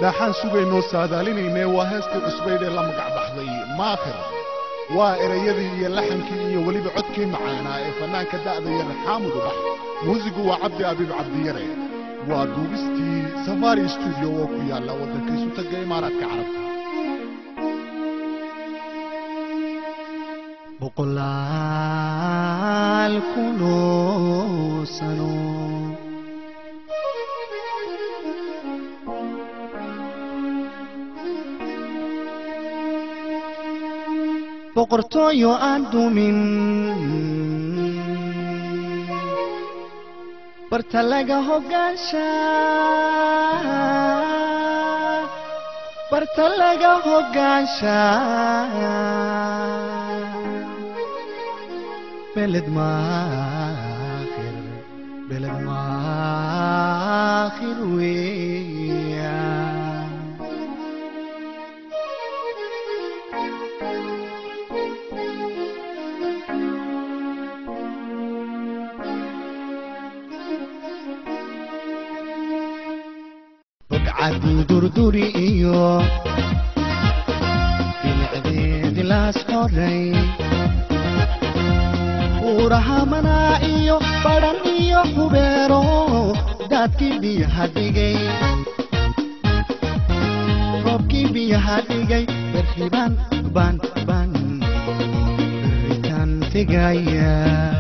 داحان سوغينو سادالينينه waa heesta cusbeyd ee la magac baxday maakhir waa erayadii iyo laxankii iyo waliba codkii macaana ee fanaanka da'da yar Xaamud Ubax muusigu waa Cabdi Abiib Cabdiyare waa duubistii Safari Studio oo ku yaala wadanka isu tagay Imaaraadka Carabta boqolaal kunoo sano boqortooyo aan dumin barta laga hogaansha beled maakhir weya bogcadi durduri iyo bilicdeedi laas xoray uraha manaa iyo baran iyo hubeero daadkii biyaha dhigay roobkii biyaha dhigay berriban berritan tegaya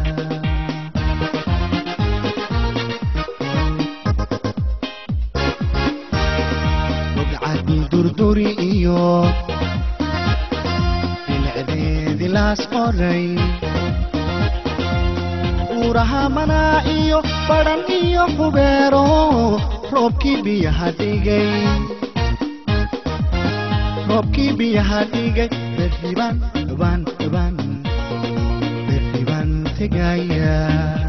bogcadi durduri iyo bilicdeedi laas qoray uraha manaa iyo baran iyo hubeero roobkii biyaha dhigay berriban tegaya